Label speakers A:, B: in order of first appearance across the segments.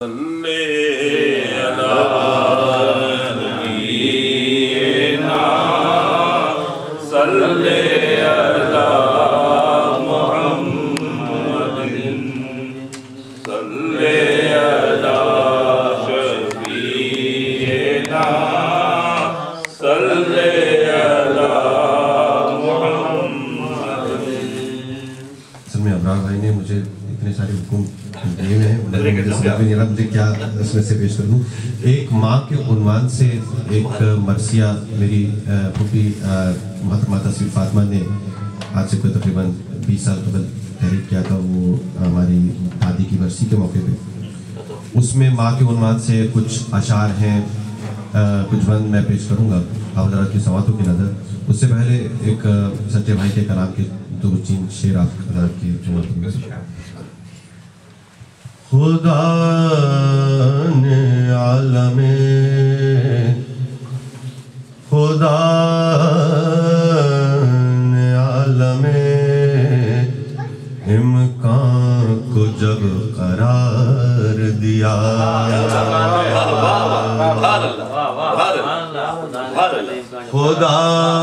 A: ابرار بھائی نے مجھے اتنے سارے حکم دیے ہوئے ہیں، مجھے کیا اس میں سے پیش کر دوں۔ ایک ماں کے عنوان سے ایک مرثیہ میری پھوپھی محترمہ تصویر فاطمہ نے آج سے کوئی تقریباً 20 سال قبل تحریر کیا تھا، وہ ہماری دادی کی برسی کے موقع پہ۔ اس میں ماں کے عنوان سے کچھ اشعار ہیں، کچھ بند میں پیش کروں گا آپ حضرات کی سماعتوں کی نظر۔ اس سے پہلے ایک سچے بھائی کے کلام کے دو چین شعر آپ حضرات کی سماعتوں میں۔ خدا نے عالم امکان کو جب قرار دیا، خدا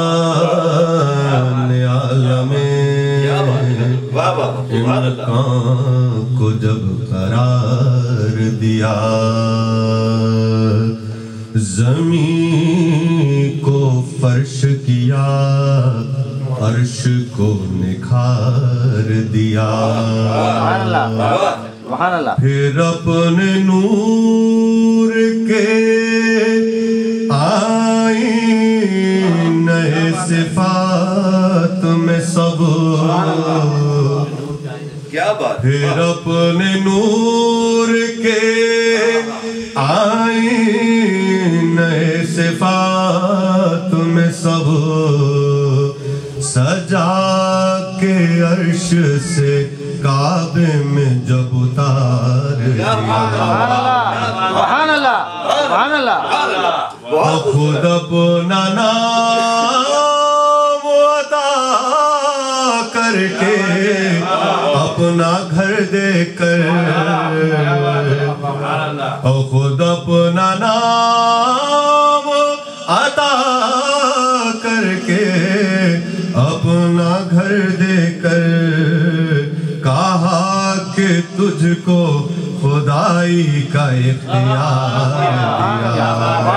A: نے عالم امکان کو جب قرار دیا، زمین کو فرش کیا، عرش کو نکھار دیا، پھر اپنے نور کے آئینے صفات میں سب، پھر اپنے نور کے آئینے صفات میں سب سجا کے عرش سے کعبے میں جب اتار دیا، خود اپنا نام عطا کر کے اپنا گھر دے کر، خود اپنا نام عطا کر کے اپنا گھر دے کر، کہا کہ تجھ کو خدائی کا اختیار دیا،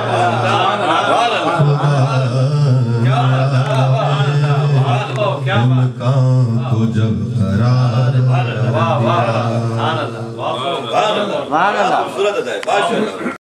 A: امکان کو جب قرار دیا۔